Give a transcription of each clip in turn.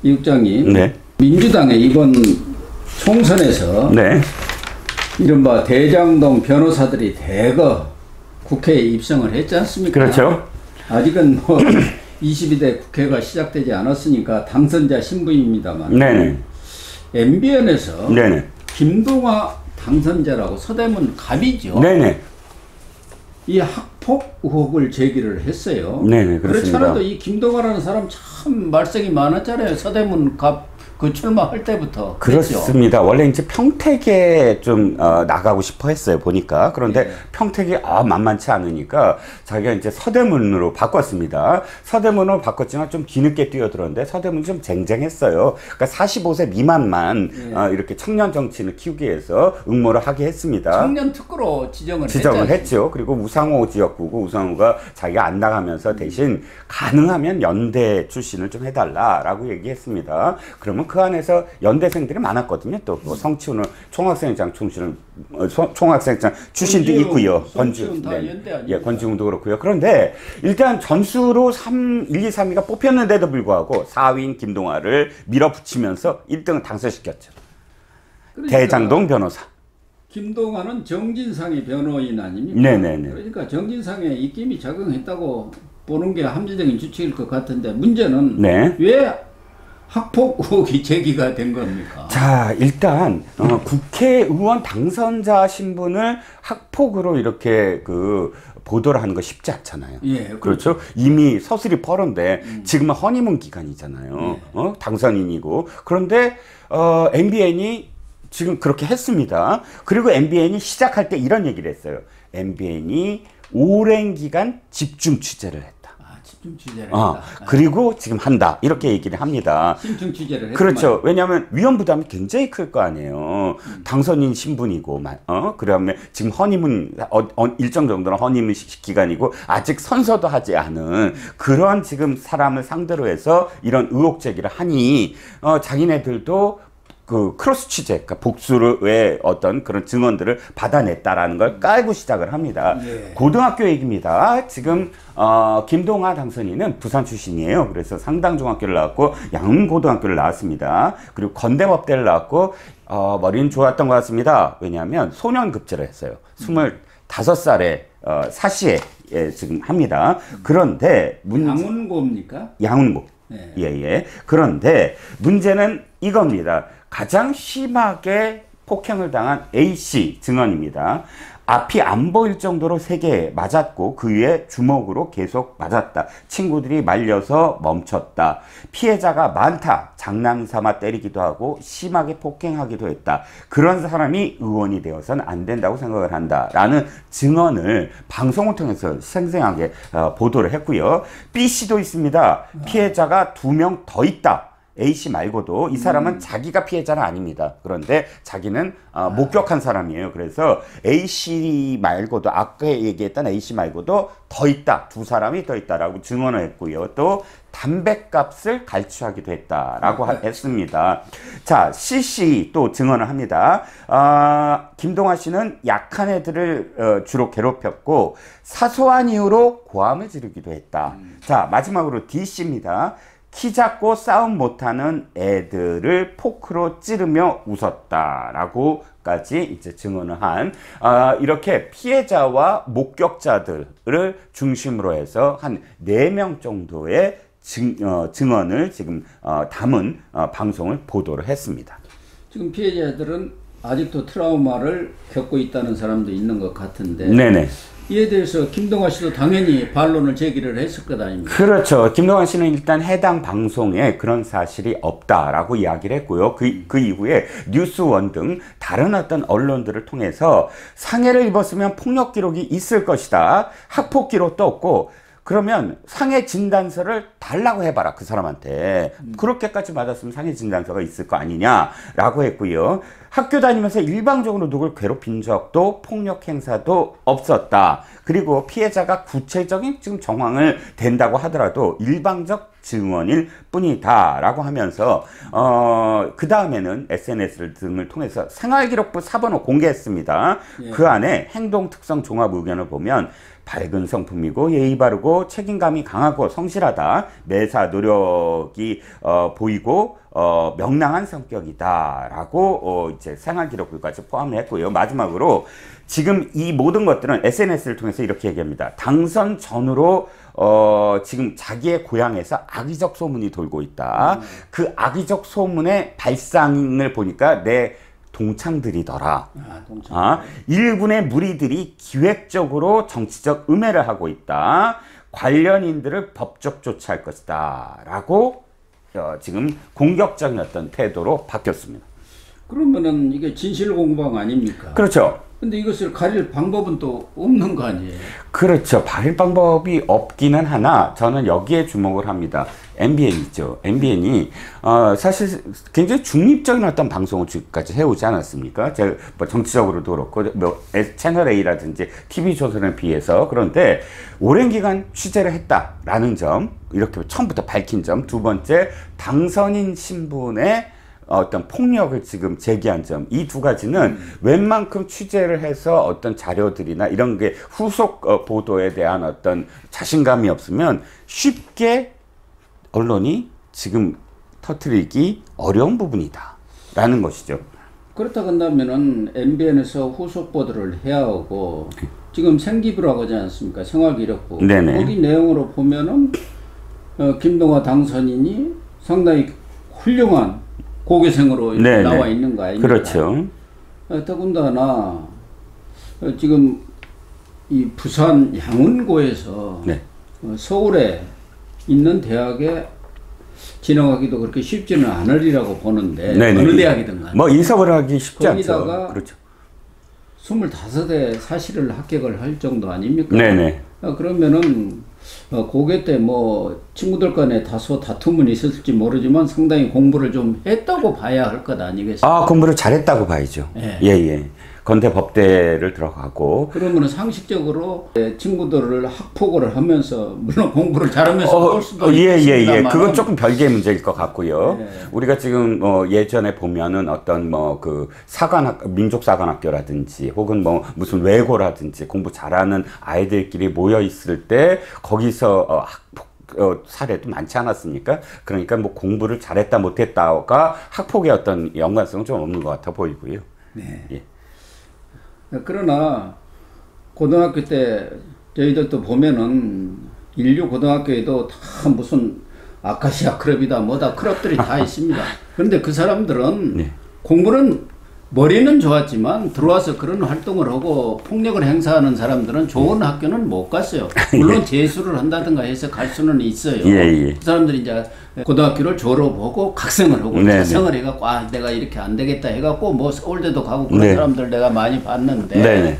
이 국장님, 네. 민주당의 이번 총선에서 네. 이른바 대장동 변호사들이 대거 국회에 입성을 했지 않습니까? 그렇죠. 아직은 뭐 22대 국회가 시작되지 않았으니까 당선자 신분입니다만. 네네. MBN에서 네네. 김동화 당선자라고 서대문 갑이죠. 네네. 이 학폭 의혹을 제기를 했어요. 네네, 그렇습니다. 그렇잖아도 이 김동화라는 사람 참 말썽이 많았잖아요. 서대문 갑 그 출마할 때부터. 그렇습니다. 그랬죠? 원래 이제 평택에 좀 나가고 싶어 했어요, 보니까. 그런데 평택이 만만치 않으니까 자기가 이제 서대문으로 바꿨습니다. 서대문으로 바꿨지만 좀 뒤늦게 뛰어들었는데 서대문이 좀 쟁쟁했어요. 그러니까 45세 미만만 이렇게 청년 정치인을 키우기 위해서 응모를 하게 했습니다. 청년 특구로 지정을 했죠. 그리고 우상호 지역구고 우상호가 자기가 안 나가면서 대신 가능하면 연대 출신을 좀 해달라라고 얘기했습니다. 그러면 그 안에서 연대생들이 많았거든요. 또 뭐 성치훈은 총학생회장 출신도 있고요. 권지훈 다 연대 아니에요? 예, 권지훈도 그렇고요. 그런데 일단 전수로 1, 2, 3위가 뽑혔는데도 불구하고 4위인 김동화를 밀어붙이면서 1등을 당선시켰죠. 그러니까 대장동 변호사. 김동화는 정진상의 변호인 아닙니까? 네네네. 그러니까 정진상의 입김이 작용했다고 보는 게 합리적인 추측일 것 같은데 문제는 왜 학폭 의혹이 제기가 된 겁니까? 자, 일단 국회의원 당선자 신분을 학폭으로 이렇게 보도를 하는 거 쉽지 않잖아요. 예, 그렇죠. 이미 서슬이 펄은데 지금은 허니문 기간이잖아요. 당선인이고. 그런데 MBN이 지금 그렇게 했습니다. 그리고 MBN이 시작할 때 이런 얘기를 했어요. MBN이 오랜 기간 집중 취재를 했다. 집중 취재를 했다. 그리고 지금 한다. 이렇게 얘기를 합니다. 심층 취재를 했다. 그렇죠. 왜냐하면 위험 부담이 굉장히 클 거 아니에요. 당선인 신분이고, 그다음에 지금 허니문 일정 정도는 허니문 기간이고 아직 선서도 하지 않은 그런 지금 사람을 상대로 해서 이런 의혹 제기를 하니 자기네들도 크로스 취재, 그러니까 복수의 어떤 그런 증언들을 받아냈다라는 걸 깔고 시작을 합니다. 고등학교 얘기입니다. 지금 김동화 당선인은 부산 출신이에요. 그래서 상당중학교를 나왔고 양운고등학교를 나왔습니다. 그리고 건대법대를 나왔고 머리는 좋았던 것 같습니다. 왜냐하면 소년급제를 했어요. 25살에 사시에 지금 합니다. 그런데 양운고입니까? 양운고. 예. 그런데 문제는 이겁니다. 가장 심하게 폭행을 당한 A씨 증언입니다. 앞이 안 보일 정도로 3개 맞았고 그 위에 주먹으로 계속 맞았다. 친구들이 말려서 멈췄다. 피해자가 많다. 장난삼아 때리기도 하고 심하게 폭행하기도 했다. 그런 사람이 의원이 되어서는 안 된다고 생각을 한다. 라는 증언을 방송을 통해서 생생하게 보도를 했고요. B씨도 있습니다. 피해자가 2명 더 있다. A씨 말고도 이 사람은 자기가 피해자는 아닙니다. 그런데 자기는 목격한 사람이에요. 그래서 A씨 말고도 아까 얘기했던 A씨 말고도 더 있다. 2사람이 더 있다라고 증언을 했고요. 또 담뱃값을 갈취하기도 했다라고 했습니다. 자, C씨 또 증언을 합니다. 김동화 씨는 약한 애들을 주로 괴롭혔고 사소한 이유로 고함을 지르기도 했다. 자, 마지막으로 D씨입니다. 키 작고 싸움 못하는 애들을 포크로 찌르며 웃었다라고까지 이제 증언을 한 이렇게 피해자와 목격자들을 중심으로 해서 한 4명 정도의 증언을 지금 담은 방송을 보도를 했습니다. 지금 피해자들은 아직도 트라우마를 겪고 있다는 사람도 있는 것 같은데. 네네. 이에 대해서 김동화 씨도 당연히 반론을 제기를 했을 것 아닙니까? 그렇죠. 김동화 씨는 일단 해당 방송에 그런 사실이 없다라고 이야기를 했고요. 그 이후에 뉴스원 등 다른 어떤 언론들을 통해서 상해를 입었으면 폭력 기록이 있을 것이다. 학폭 기록도 없고 그러면 상해 진단서를 달라고 해봐라. 그 사람한테. 그렇게까지 맞았으면 상해 진단서가 있을 거 아니냐라고 했고요. 학교 다니면서 일방적으로 누굴 괴롭힌 적도 폭력 행사도 없었다. 그리고 피해자가 구체적인 지금 정황을 댄다고 하더라도 일방적 증언일 뿐이다 라고 하면서 그 다음에는 SNS 등을 통해서 생활기록부 사본을 공개했습니다. 예. 그 안에 행동특성 종합 의견을 보면 밝은 성품이고 예의 바르고 책임감이 강하고 성실하다. 매사 노력이 보이고 명랑한 성격이다 라고 이제 생활기록부까지 포함을 했고요. 마지막으로 지금 이 모든 것들은 SNS를 통해서 이렇게 얘기합니다. 당선 전후로 지금 자기의 고향에서 악의적 소문이 돌고 있다. 그 악의적 소문의 발상을 보니까 내 동창들이더라. 일군의 무리들이 기획적으로 정치적 음해를 하고 있다. 관련인들을 법적 조치할 것이다. 라고 지금 공격적인 어떤 태도로 바뀌었습니다. 그러면은 이게 진실 공방 아닙니까? 그렇죠. 근데 이것을 가릴 방법은 또 없는 거 아니에요? 그렇죠. 가릴 방법이 없기는 하나 저는 여기에 주목을 합니다. MBN이죠. MBN이 사실 굉장히 중립적인 어떤 방송을 지금까지 해오지 않았습니까? 제가 뭐 정치적으로도 그렇고 뭐 채널 A라든지 TV조선에 비해서. 그런데 오랜 기간 취재를 했다라는 점, 이렇게 처음부터 밝힌 점. 두 번째, 당선인 신분의 어떤 폭력을 지금 제기한 점, 이 두 가지는 웬만큼 취재를 해서 어떤 자료들이나 이런 게 후속 보도에 대한 어떤 자신감이 없으면 쉽게 언론이 지금 터뜨리기 어려운 부분이다 라는 것이죠. 그렇다 한다면은 MBN에서 후속 보도를 해야 하고, 지금 생기부라고 하지 않습니까? 생활기록부. 네네. 거기 내용으로 보면은 김동완 당선인이 상당히 훌륭한 고교생으로 네네. 나와 있는 거 아닙니까? 그렇죠. 더군다나 지금 이 부산 양운고에서 네. 서울에 있는 대학에 진학하기도 그렇게 쉽지는 않으리라고 보는데, 네네. 어느 대학이든 간에 뭐 인석을 하기 쉽지 않죠. 거기다가 그렇죠. 25대 사실을 합격을 할 정도 아닙니까? 네네. 그러면은 고교 때 뭐 친구들 간에 다소 다툼은 있었을지 모르지만 상당히 공부를 좀 했다고 봐야 할 것 아니겠습니까? 아, 공부를 잘했다고 봐야죠. 예. 예. 건대 법대를 들어가고. 그러면 상식적으로 친구들을 학폭을 하면서, 물론 공부를 잘하면서 올 수도 있습니다만, 그건 조금 별개의 문제일 것 같고요. 예. 우리가 지금 예전에 보면은 어떤 뭐 그 민족사관학교라든지 혹은 뭐 무슨 외고라든지 공부 잘하는 아이들끼리 모여 있을 때 거기서 학폭 사례도 많지 않았습니까? 그러니까 뭐 공부를 잘했다 못했다가 학폭의 어떤 연관성은 좀 없는 것 같아 보이고요. 네. 예. 그러나 고등학교 때 저희들도 보면은 인류 고등학교에도 다 무슨 아카시아 클럽이다 뭐다 클럽들이 다 있습니다. 그런데 그 사람들은 네. 공부는 머리는 좋았지만 들어와서 그런 활동을 하고 폭력을 행사하는 사람들은 좋은 학교는 못 갔어요. 물론 재수를 한다든가 해서 갈 수는 있어요. 그 사람들이 이제 고등학교를 졸업하고 각성을 하고 자성을 해갖고 내가 이렇게 안 되겠다 해갖고 뭐 서울대도 가고 그런 사람들 내가 많이 봤는데,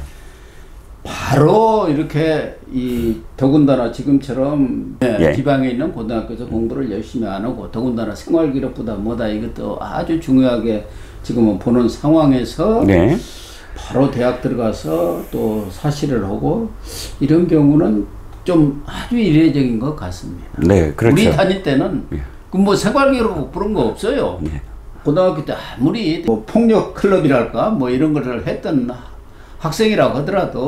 바로 이렇게 더군다나 지금처럼 지방에 있는 고등학교에서 공부를 열심히 안 하고 더군다나 생활기록보다 뭐다 이것도 아주 중요하게 지금은 보는 상황에서 바로 대학 들어가서 또 사실을 하고 이런 경우는 좀 아주 이례적인 것 같습니다. 네, 그렇죠. 우리 다닐 때는 그 뭐 생활기록 그런 거 없어요. 고등학교 때 아무리 뭐 폭력 클럽이랄까 뭐 이런 거를 했던 학생이라고 하더라도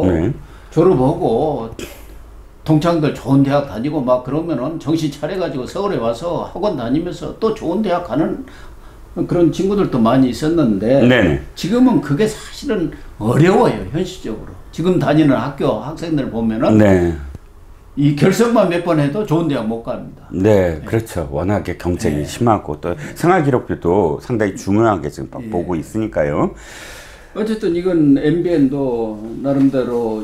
졸업하고 동창들 좋은 대학 다니고 막 그러면은 정신 차려가지고 서울에 와서 학원 다니면서 또 좋은 대학 가는 그런 친구들도 많이 있었는데, 지금은 그게 사실은 어려워요, 현실적으로. 지금 다니는 학교 학생들 보면은 이 결석만 몇 번 해도 좋은 대학 못 갑니다. 그렇죠. 워낙에 경쟁이 심하고 또 생활기록부도 상당히 중요하게 지금 보고 있으니까요. 어쨌든 이건 MBN도 나름대로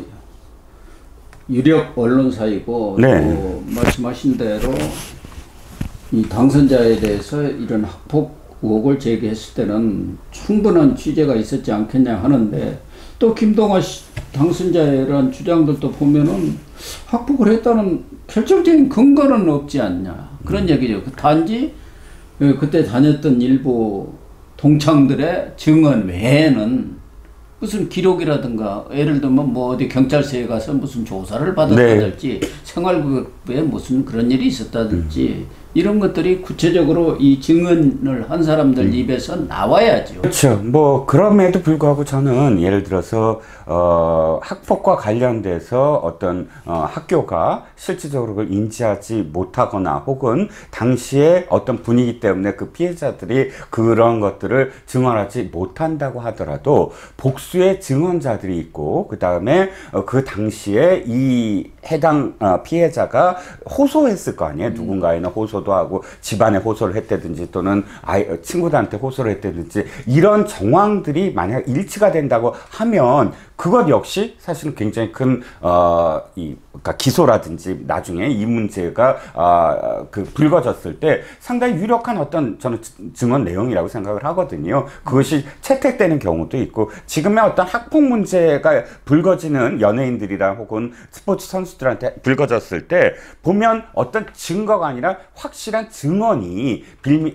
유력 언론사이고, 또 말씀하신 대로 이 당선자에 대해서 이런 학폭 의혹을 제기했을 때는 충분한 취재가 있었지 않겠냐 하는데, 또 김동완 당선자의 이런 주장들도 보면은 학폭을 했다는 결정적인 근거는 없지 않냐 그런 얘기죠. 단지 그때 다녔던 일부 동창들의 증언 외에는 무슨 기록이라든가 예를 들면 뭐 어디 경찰서에 가서 무슨 조사를 받았다든지 네. 생활급에 무슨 그런 일이 있었다든지 이런 것들이 구체적으로 이 증언을 한 사람들 입에서 나와야죠. 그렇죠. 뭐 그럼에도 불구하고 저는 예를 들어서 학폭과 관련돼서 어떤 학교가 실질적으로 그걸 인지하지 못하거나 혹은 당시에 어떤 분위기 때문에 그 피해자들이 그런 것들을 증언하지 못한다고 하더라도 복수의 증언자들이 있고 그 다음에 그 당시에 이 해당 피해자가 호소했을 거 아니에요. 누군가에는 호소도 하고 집안에 호소를 했다든지 또는 친구들한테 호소를 했다든지 이런 정황들이 만약 일치가 된다고 하면 그것 역시 사실은 굉장히 큰 그러니까 기소라든지 나중에 이 문제가 불거졌을 때 상당히 유력한 어떤 저는 증언 내용이라고 생각을 하거든요. 그것이 채택되는 경우도 있고 지금의 어떤 학폭 문제가 불거지는 연예인들이랑 혹은 스포츠 선수들한테 불거졌을 때 보면 어떤 증거가 아니라 확실한 증언이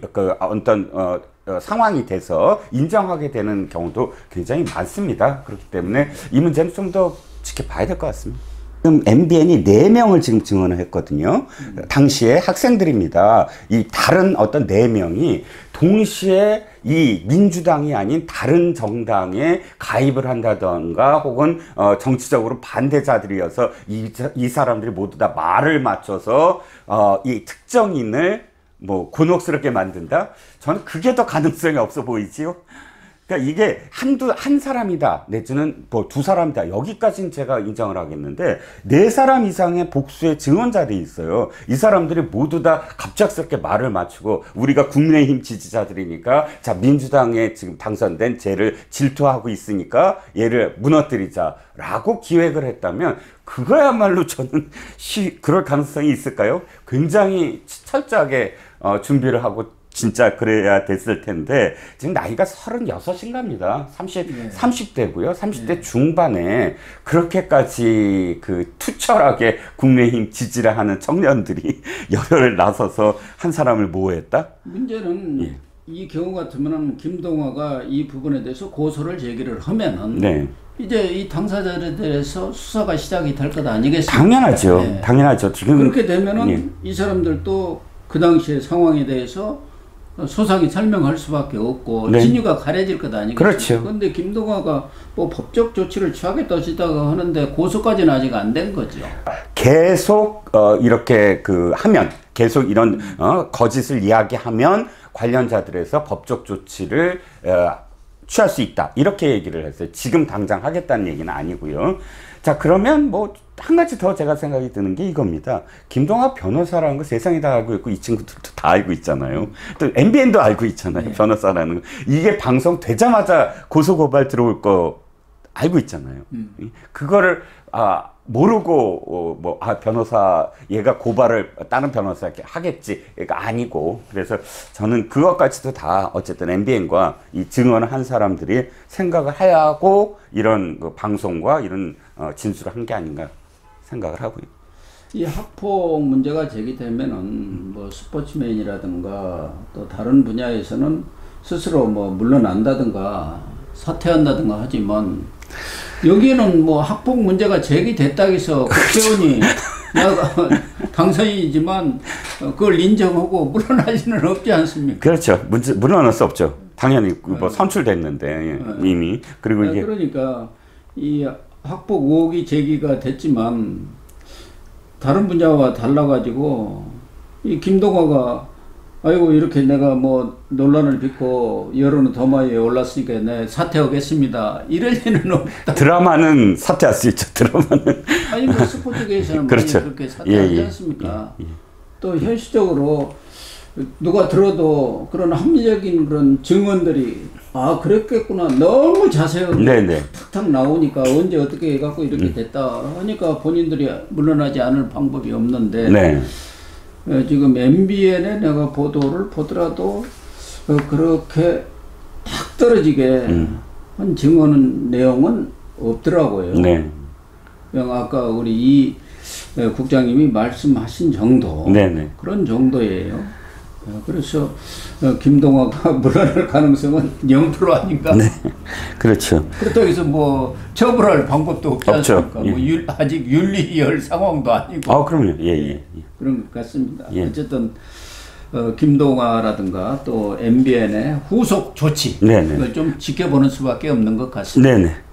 어떤 상황이 돼서 인정하게 되는 경우도 굉장히 많습니다. 그렇기 때문에 이 문제는 좀 더 지켜봐야 될 것 같습니다. 지금 MBN이 4명을 지금 증언을 했거든요. 당시에 학생들입니다. 이 다른 어떤 4명이 동시에 이 민주당이 아닌 다른 정당에 가입을 한다던가 혹은 정치적으로 반대자들이어서 이 사람들이 모두 다 말을 맞춰서 이 특정인을 뭐 곤혹스럽게 만든다? 저는 그게 더 가능성이 없어 보이지요. 그러니까 이게 한 사람이다 내지는 뭐 2사람이다 여기까지는 제가 인정을 하겠는데 4사람 이상의 복수의 증언자들이 있어요. 이 사람들이 모두 다 갑작스럽게 말을 맞추고 우리가 국민의힘 지지자들이니까 자 민주당에 지금 당선된 쟤를 질투하고 있으니까 얘를 무너뜨리자 라고 기획을 했다면 그거야말로 저는 그럴 가능성이 있을까요? 굉장히 철저하게 준비를 하고 진짜 그래야 됐을 텐데 지금 나이가 36인가입니다. 30대고요. 30대 중반에 그렇게까지 투철하게 국민의힘 지지를 하는 청년들이 열혈을 나서서 한 사람을 모호했다? 문제는 이 경우 같으면 김동화가 이 부분에 대해서 고소를 제기를 하면은 네. 이제 이 당사자들에 대해서 수사가 시작이 될 것 아니겠습니까? 당연하죠. 네. 당연하죠. 지금 그렇게 되면은 이 사람들도 그 당시의 상황에 대해서 소상히 설명할 수밖에 없고 네. 진위가 가려질 것 아니겠습니까? 그렇죠. 그런데 김동화가 뭐 법적 조치를 취하겠다고 하는데 고소까지는 아직 안 된 거죠. 계속 이렇게 하면 계속 이런 거짓을 이야기하면 관련자들에서 법적 조치를 취할 수 있다 이렇게 얘기를 했어요. 지금 당장 하겠다는 얘기는 아니고요. 자 그러면 뭐 한 가지 더 제가 생각이 드는 게 이겁니다. 김동화 변호사라는 거 세상이 다 알고 있고 이 친구들도 다 알고 있잖아요. 또 MBN도 알고 있잖아요. 변호사라는 거. 이게 방송 되자마자 고소고발 들어올 거 알고 있잖아요. 그거를 모르고 변호사 얘가 고발을 다른 변호사에게 하겠지 얘가 아니고 그래서 저는 그것까지도 다 어쨌든 MBN과 이 증언을 한 사람들이 생각을 해야 하고 이런 방송과 이런 진술을 한 게 아닌가 생각을 하고요. 이 학폭 문제가 제기되면은 뭐 스포츠맨이라든가 또 다른 분야에서는 스스로 뭐 물러난다든가 사퇴한다든가 하지만 여기에는 뭐 학폭 문제가 제기됐다고 해서 국회의원이 내가 당선인이지만 그걸 인정하고 물러나지는 없지 않습니까? 그렇죠. 물러날 수 없죠. 당연히 뭐 선출됐는데 이미. 그리고 이게 그러니까 이 학폭 의혹이 제기가 됐지만 다른 분야와 달라가지고 이 김동화가 아이고 이렇게 내가 뭐 논란을 빚고 여론은 더마에 올랐으니까 내 사퇴하겠습니다. 이럴 리는 없다. 드라마는 사퇴할 수 있죠. 드라마는. 아니 뭐 스포츠계에서는 그렇죠. 많이 그렇게 사퇴하지 않습니까? 또 현실적으로 누가 들어도 그런 합리적인 그런 증언들이 그랬겠구나 너무 자세하게 탁탁 나오니까 언제 어떻게 해갖고 이렇게 됐다 하니까 본인들이 물러나지 않을 방법이 없는데 지금 MBN에 내가 보도를 보더라도 그렇게 탁 떨어지게 한 증언 내용은 없더라고요. 그냥 아까 우리 이 국장님이 말씀하신 정도 그런 정도예요. 그래서 김동완가 물러날 가능성은 0% 아닌가? 네, 그렇죠. 그렇다고 해서 뭐 처벌할 방법도 없지 없죠. 않습니까? 뭐 아직 윤리열 상황도 아니고. 그럼요. 예. 그런 것 같습니다. 예. 어쨌든 김동완라든가 또 MBN의 후속 조치 네네. 이걸 좀 지켜보는 수밖에 없는 것 같습니다. 네네.